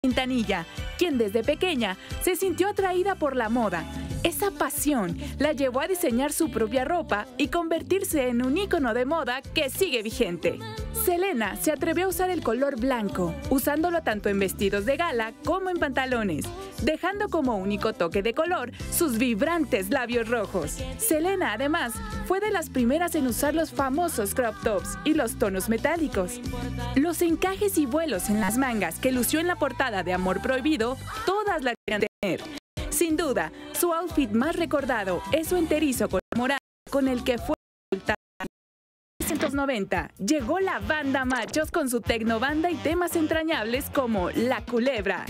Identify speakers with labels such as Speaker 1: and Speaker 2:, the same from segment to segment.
Speaker 1: Quintanilla, quien desde pequeña se sintió atraída por la moda. Esa pasión la llevó a diseñar su propia ropa y convertirse en un ícono de moda que sigue vigente. Selena se atrevió a usar el color blanco, usándolo tanto en vestidos de gala como en pantalones, dejando como único toque de color sus vibrantes labios rojos. Selena, además, fue de las primeras en usar los famosos crop tops y los tonos metálicos. Los encajes y vuelos en las mangas que lució en la portada de Amor Prohibido, todas la querían tener. Sin duda, su outfit más recordado es su enterizo color morado con el que fue resultado. En 1990 llegó la banda Machos con su tecnobanda y temas entrañables como La Culebra.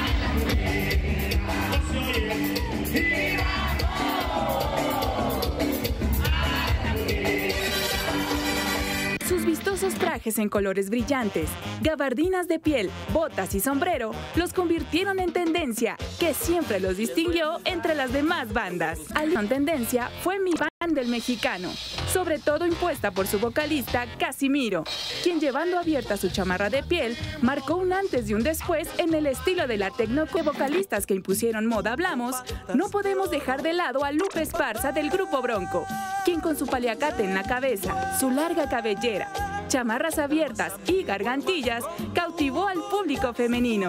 Speaker 1: Sus vistosos trajes en colores brillantes, gabardinas de piel, botas y sombrero los convirtieron en tendencia, que siempre los distinguió entre las demás bandas. La tendencia fue Mi Banda del Mexicano, sobre todo impuesta por su vocalista Casimiro, quien llevando abierta su chamarra de piel, marcó un antes y un después en el estilo de la tecno. De vocalistas que impusieron moda hablamos, no podemos dejar de lado a Lupe Esparza del grupo Bronco, quien con su paliacate en la cabeza, su larga cabellera, chamarras abiertas y gargantillas, cautivó al público femenino.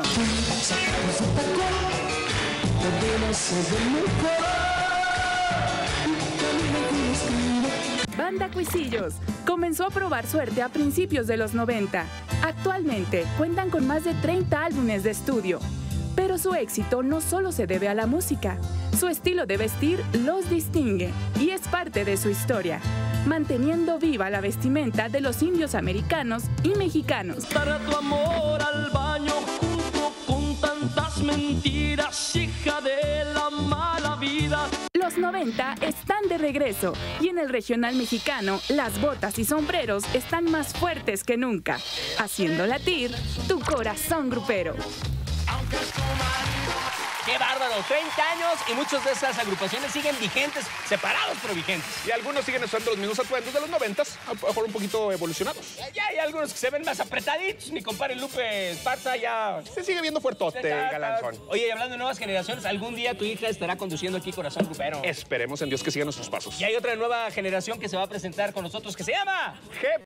Speaker 1: Banda Cuisillos comenzó a probar suerte a principios de los 90. Actualmente cuentan con más de 30 álbumes de estudio. Pero su éxito no solo se debe a la música. Su estilo de vestir los distingue y es parte de su historia, manteniendo viva la vestimenta de los indios americanos y mexicanos.
Speaker 2: Para tu amor al baño junto con tantas mentiras, hija de la mala vida.
Speaker 1: Los 90 están de regreso y en el regional mexicano las botas y sombreros están más fuertes que nunca, haciendo latir tu corazón grupero.
Speaker 3: ¡Qué bárbaro! 30 años y muchas de esas agrupaciones siguen vigentes, separados pero vigentes.
Speaker 4: Y algunos siguen usando los mismos atuendos de los 90s, a lo mejor un poquito evolucionados.
Speaker 3: Ya hay algunos que se ven más apretaditos. Mi compadre Lupe Esparza ya...
Speaker 4: Se sigue viendo fuertote, galanzón.
Speaker 3: Oye, y hablando de nuevas generaciones, algún día tu hija estará conduciendo aquí Corazón Grupero.
Speaker 4: Esperemos en Dios que siga nuestros pasos.
Speaker 3: Y hay otra nueva generación que se va a presentar con nosotros que se llama...
Speaker 4: ¡Qué